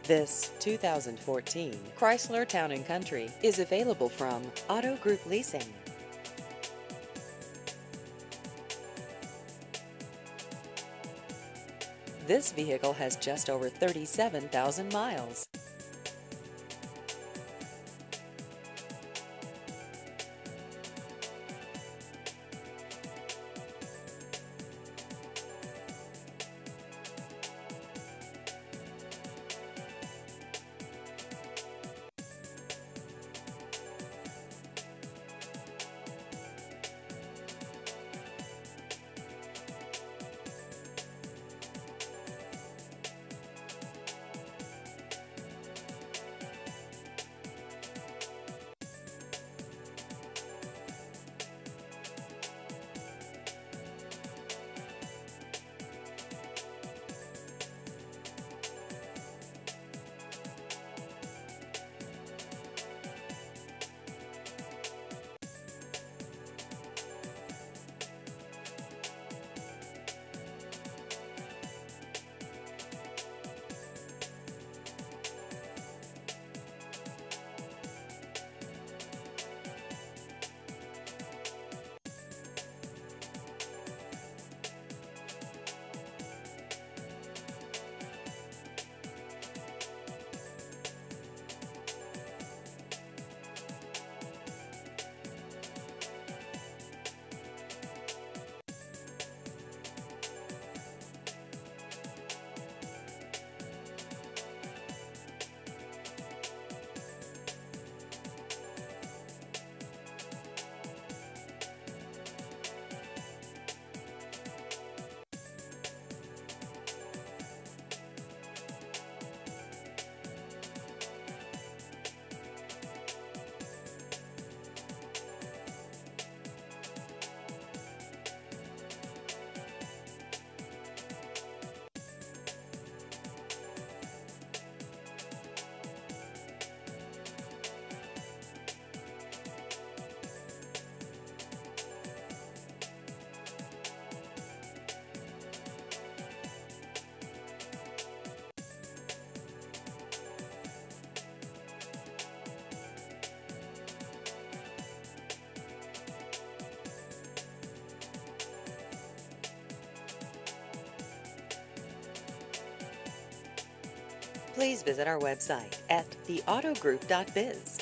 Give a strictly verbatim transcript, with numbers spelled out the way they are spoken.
This two thousand fourteen Chrysler Town and Country is available from Auto Group Leasing. This vehicle has just over thirty-seven thousand miles. Please visit our website at the auto group dot biz.